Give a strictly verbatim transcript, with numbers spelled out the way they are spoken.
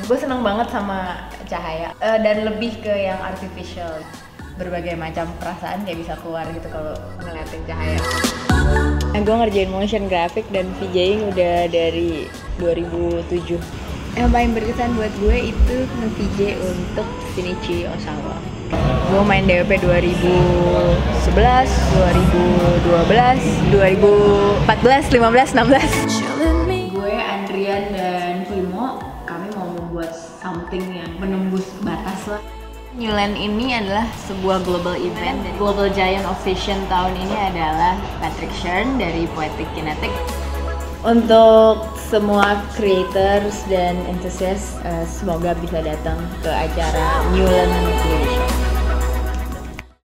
gue seneng banget sama cahaya uh, dan lebih ke yang artificial. Berbagai macam perasaan kayak bisa keluar gitu kalau ngeliatin cahaya. Nah, gue ngerjain motion graphic dan VJing udah dari dua ribu tujuh. Yang paling berkesan buat gue itu nge-V J untuk Shinichi Osawa. Gue main D W P dua ribu sebelas, dua ribu dua belas, dua ribu empat belas, lima belas, enam belas. Gue, Andrian, dan Kimo, kami mau membuat something yang menembus batas lah. Neuland ini adalah sebuah global event. Global Giant of Vision tahun ini adalah Patrick Shern dari Poetic Kinetic. Untuk semua creators dan enthusiast, uh, semoga bisa datang ke acara Neuland Indonesia.